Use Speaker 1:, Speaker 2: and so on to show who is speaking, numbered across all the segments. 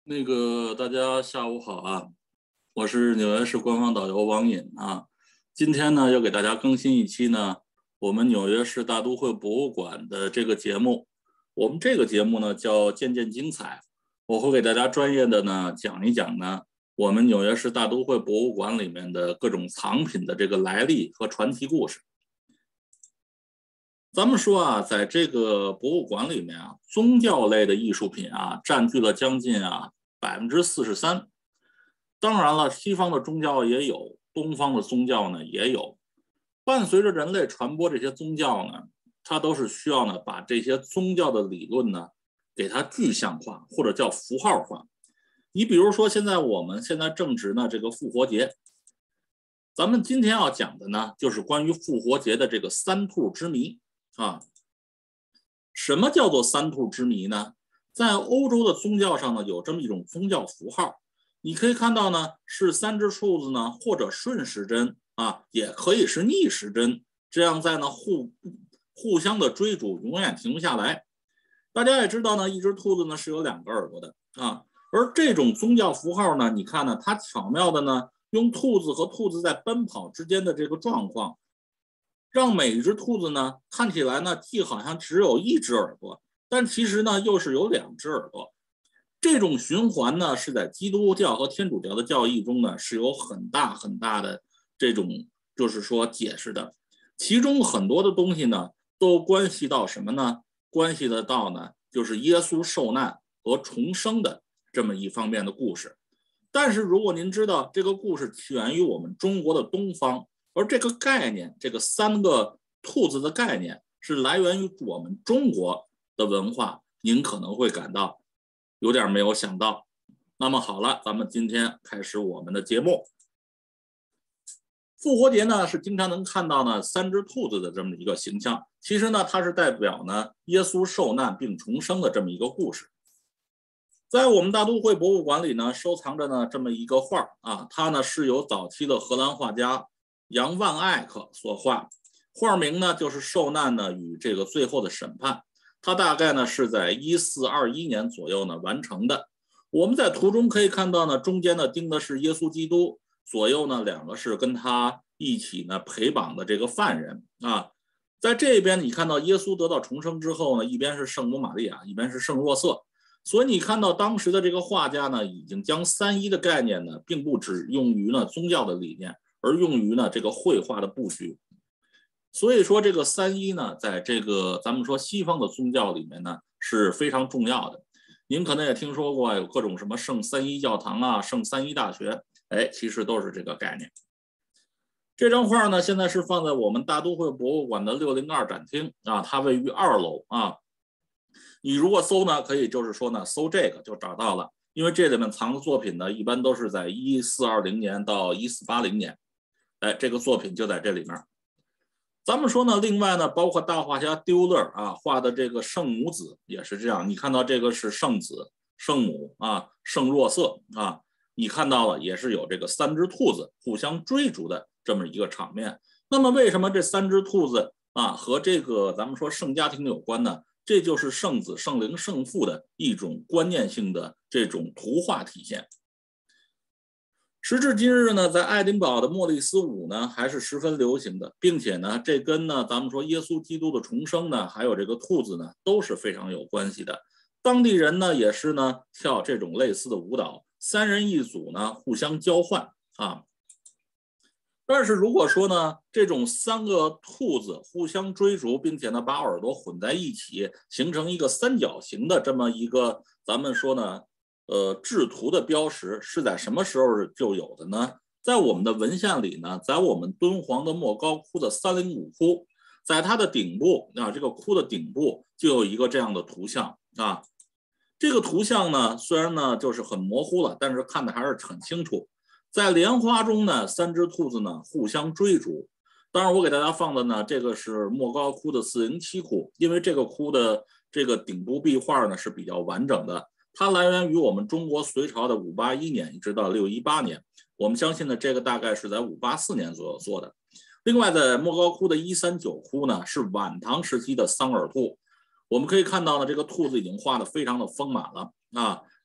Speaker 1: 大家下午好啊，我是纽约市官方导游王尹啊。今天呢，要给大家更新一期呢，我们纽约市大都会博物馆的这个节目。我们这个节目呢叫渐渐精彩，我会给大家专业的呢讲一讲呢，我们纽约市大都会博物馆里面的各种藏品的这个来历和传奇故事。咱们说啊，在这个博物馆里面啊，宗教类的艺术品啊，占据了将近43%。当然了，西方的宗教也有，东方的宗教呢也有。伴随着人类传播这些宗教呢，它都是需要呢把这些宗教的理论呢给它具象化或者叫符号化。你比如说，我们现在正值呢这个复活节，咱们今天要讲的呢就是关于复活节的这个三兔之谜啊。什么叫做三兔之谜呢？在欧洲的宗教上呢，有这么一种宗教符号，你可以看到呢，是3只兔子呢，或者顺时针啊，也可以是逆时针，这样在呢互相的追逐，永远停不下来。大家也知道呢，一只兔子呢是有2个耳朵的啊，而这种宗教符号呢，你看呢，它巧妙的呢，用兔子和兔子在奔跑之间的这个状况，让每一只兔子呢看起来呢既好像只有1只耳朵，但其实呢又是有2只耳朵。这种循环呢是在基督教和天主教的教义中呢是有很大的这种就是说解释的，其中很多的东西呢都关系到什么呢？关系得到呢就是耶稣受难和重生的这么一方面的故事。但是如果您知道这个故事起源于我们中国的东方，而这个概念，这个3个兔子的概念是来源于我们中国的文化，您可能会感到有点没有想到。那么好了，咱们今天开始我们的节目。复活节呢是经常能看到呢3只兔子的这么一个形象，其实呢它是代表呢耶稣受难并重生的这么一个故事。在我们大都会博物馆里呢收藏着呢这么一个画啊，它呢是由早期的荷兰画家杨万艾克所画，画名呢就是受难呢与这个最后的审判，它大概呢是在1421年左右呢完成的。我们在图中可以看到呢，中间呢钉的是耶稣基督，左右呢2个是跟他一起呢陪绑的这个犯人啊。在这边你看到耶稣得到重生之后呢，一边是圣母玛利亚，一边是圣若瑟。所以你看到当时的这个画家呢，已经将3一的概念呢，并不只用于呢宗教的理念，而用于呢这个绘画的布局。所以说这个3一呢，在这个咱们说西方的宗教里面呢是非常重要的。您可能也听说过有各种什么圣3一教堂啊、圣3一大学，其实都是这个概念。这张画呢，现在是放在我们大都会博物馆的602展厅啊，它位于2楼啊。你如果搜呢，可以就是说呢，搜这个就找到了，因为这里面藏的作品呢，一般都是在1420年到1480年，这个作品就在这里面。咱们说呢，另外呢，包括大画家丢勒啊画的这个圣母子也是这样，你看到这个是圣子、圣母啊、圣若瑟啊，你看到了也是有这个3只兔子互相追逐的这么一个场面。那么为什么这3只兔子啊和这个咱们说圣家庭有关呢？这就是圣子、圣灵、圣父的一种观念性的这种图画体现。时至今日呢，在爱丁堡的莫里斯舞呢还是十分流行的，并且呢，这跟呢咱们说耶稣基督的重生呢，还有这个兔子呢，都是非常有关系的。当地人呢也是呢跳这种类似的舞蹈，3人1组呢互相交换啊。但是如果说呢，这种3个兔子互相追逐，并且呢把耳朵混在一起，形成一个3角形的这么一个，咱们说呢，制图的标识是在什么时候就有的呢？在我们的文献里呢，在我们敦煌的莫高窟的305窟，在它的顶部啊，这个窟的顶部就有一个这样的图像啊。这个图像呢，虽然呢就是很模糊了，但是看的还是很清楚。在莲花中呢，3只兔子呢互相追逐。当然，我给大家放的呢，这个是莫高窟的407窟，因为这个窟的这个顶部壁画呢是比较完整的，它来源于我们中国隋朝的581年一直到618年，我们相信呢这个大概是在584年左右做的。另外，在莫高窟的139窟呢是晚唐时期的桑耳兔，我们可以看到呢这个兔子已经画得非常的丰满了啊。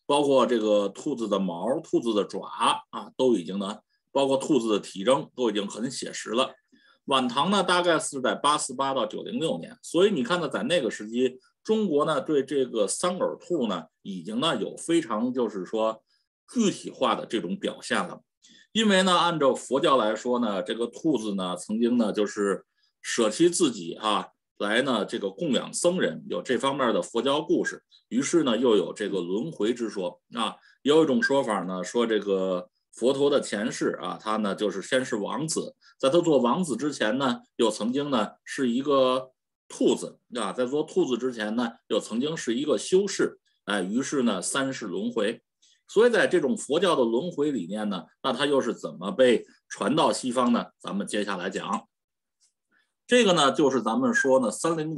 Speaker 1: 包括这个兔子的毛、兔子的爪啊，都已经呢，包括兔子的体征都已经很写实了。晚唐呢，大概是在848到906年，所以你看呢，在那个时期，中国呢对这个三耳兔呢，已经呢有非常就是说具体化的这种表现了。因为呢，按照佛教来说呢，这个兔子呢曾经呢就是舍弃自己啊，来呢这个供养僧人，有这方面的佛教故事。于是呢，又有这个轮回之说啊。也有一种说法呢，说这个佛陀的前世啊，他呢就是先是王子，在他做王子之前呢，又曾经呢是一个兔子啊，在做兔子之前呢，又曾经是一个修士，哎，于是呢三世轮回。所以在这种佛教的轮回理念呢，那它又是怎么被传到西方呢？咱们接下来讲。这个呢，就是咱们说呢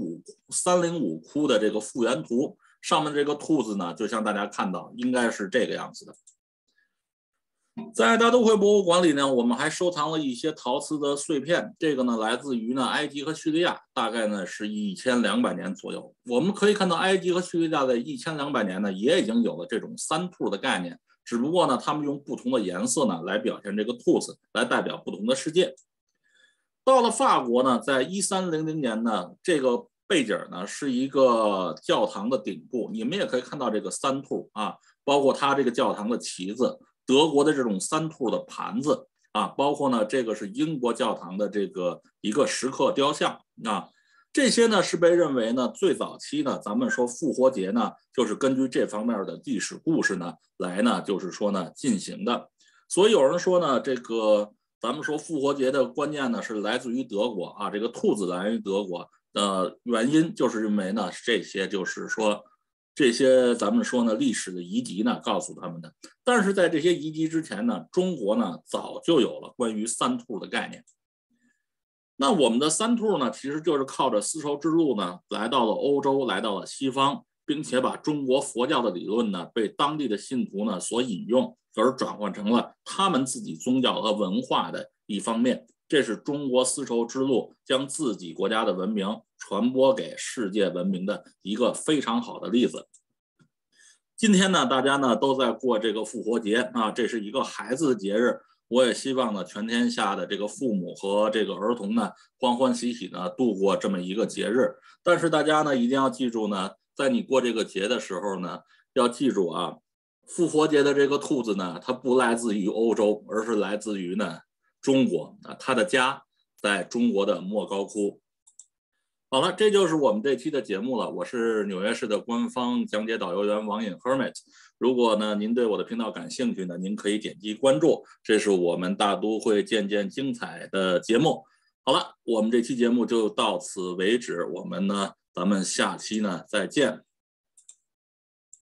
Speaker 1: 305窟的这个复原图，上面这个兔子呢，就像大家看到，应该是这个样子的。在大都会博物馆里呢，我们还收藏了一些陶瓷的碎片，这个呢来自于呢埃及和叙利亚，大概呢是1200年左右。我们可以看到，埃及和叙利亚在1200年呢也已经有了这种三兔的概念，只不过呢他们用不同的颜色呢来表现这个兔子，来代表不同的世界。到了法国呢，在1300年呢，这个背景呢是一个教堂的顶部，你们也可以看到这个三兔啊，包括它这个教堂的旗子。德国的这种三兔的盘子啊，包括呢，这个是英国教堂的这个一个石刻雕像啊，这些呢是被认为呢最早期呢，咱们说复活节呢，就是根据这方面的历史故事呢来呢，就是说呢进行的。所以有人说呢，这个咱们说复活节的观念呢是来自于德国啊，这个兔子来源于德国的原因就是认为呢这些就是说。这些咱们说呢，历史的遗迹呢，告诉他们的。但是在这些遗迹之前呢，中国呢早就有了关于三兔的概念。那我们的三兔呢，其实就是靠着丝绸之路呢，来到了欧洲，来到了西方，并且把中国佛教的理论呢，被当地的信徒呢所引用，而转换成了他们自己宗教和文化的一方面。这是中国丝绸之路将自己国家的文明传播给世界文明的一个非常好的例子。今天呢，大家呢都在过这个复活节啊，这是一个孩子的节日。我也希望呢，全天下的这个父母和这个儿童呢，欢欢喜喜呢度过这么一个节日。但是大家呢一定要记住呢，在你过这个节的时候呢，要记住啊，复活节的这个兔子呢，它不来自于欧洲，而是来自于呢中国啊，它的家在中国的莫高窟。好了，这就是我们这期的节目了。我是纽约市的官方讲解导游员王颖 Hermit。如果呢您对我的频道感兴趣呢，您可以点击关注。这是我们大都会渐渐精彩的节目。好了，我们这期节目就到此为止。咱们下期呢再见。